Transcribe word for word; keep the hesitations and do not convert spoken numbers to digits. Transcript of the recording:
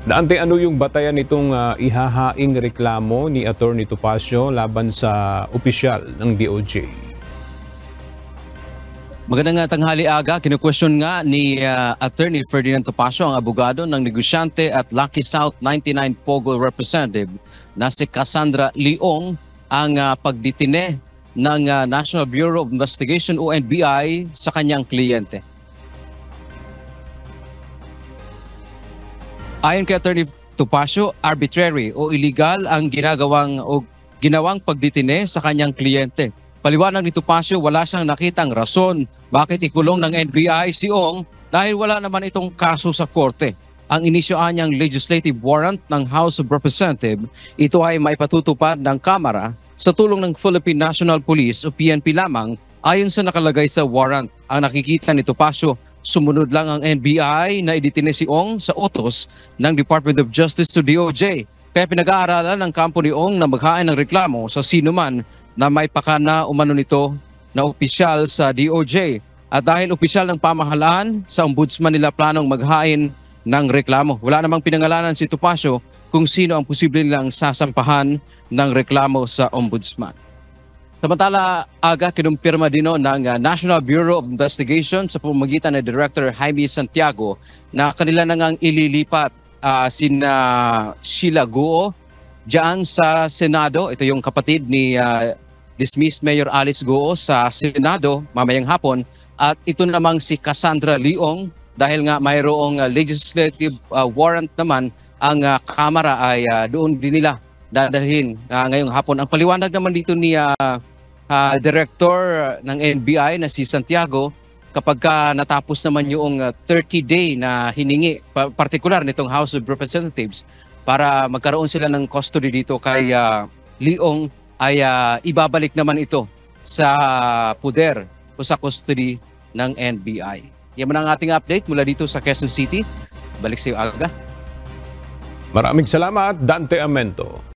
Dante, ano yung batayan nitong uh, ihahaing reklamo ni Attorney Topacio laban sa opisyal ng D O J? Magandang tanghali aga, kinukwestiyon nga ni uh, Attorney Ferdinand Topacio, ang abogado ng negosyante at Lucky South ninety-nine Pogo representative na si Cassandra Leong, ang uh, pagditine ng uh, National Bureau of Investigation o N B I sa kanyang kliyente. Ayon kay Attorney Topacio, arbitrary o illegal ang ginagawang o ginawang pagditine sa kanyang kliyente. Paliwanag ni Topacio, wala siyang nakitang rason bakit ikulong ng N B I si Ong dahil wala naman itong kaso sa korte. Ang inisyoan niyang legislative warrant ng House of Representatives, ito ay maipatutupad ng Kamara sa tulong ng Philippine National Police o P N P lamang ayon sa nakalagay sa warrant. Ang nakikita ni Topacio, sumunod lang ang N B I na iditine si Ong sa utos ng Department of Justice to D O J. Kaya pinag-aaralan ng kampo ni Ong na maghain ng reklamo sa sino man na may pakana umano nito na opisyal sa D O J. At dahil opisyal ng pamahalaan, sa ombudsman nila planong maghain ng reklamo. Wala namang pinangalanan si Topacio kung sino ang posible nilang sasampahan ng reklamo sa ombudsman. Samantala, aga kinumpirma din ng uh, National Bureau of Investigation sa pamamagitan ng Director Jaime Santiago na kanila na ngang ililipat uh, sina Sheila Guo diyan sa Senado. Ito yung kapatid ni uh, dismissed Mayor Alice Guo sa Senado mamayang hapon, at ito namang si Cassandra Leong dahil nga mayroong uh, legislative uh, warrant naman ang uh, Kamara ay uh, doon din nila dadalhin uh, ngayong hapon. Ang paliwanag naman dito ni uh, uh, Director ng N B I na si Santiago, kapag ka natapos naman yung uh, thirty day na hiningi, partikular nitong House of Representatives, para magkaroon sila ng custody dito kay uh, Leong, ay uh, ibabalik naman ito sa puder o sa custody ng N B I. Yan man ang ating update mula dito sa Quezon City. Balik sa iyo, Aga. Maraming salamat, Dante Amento.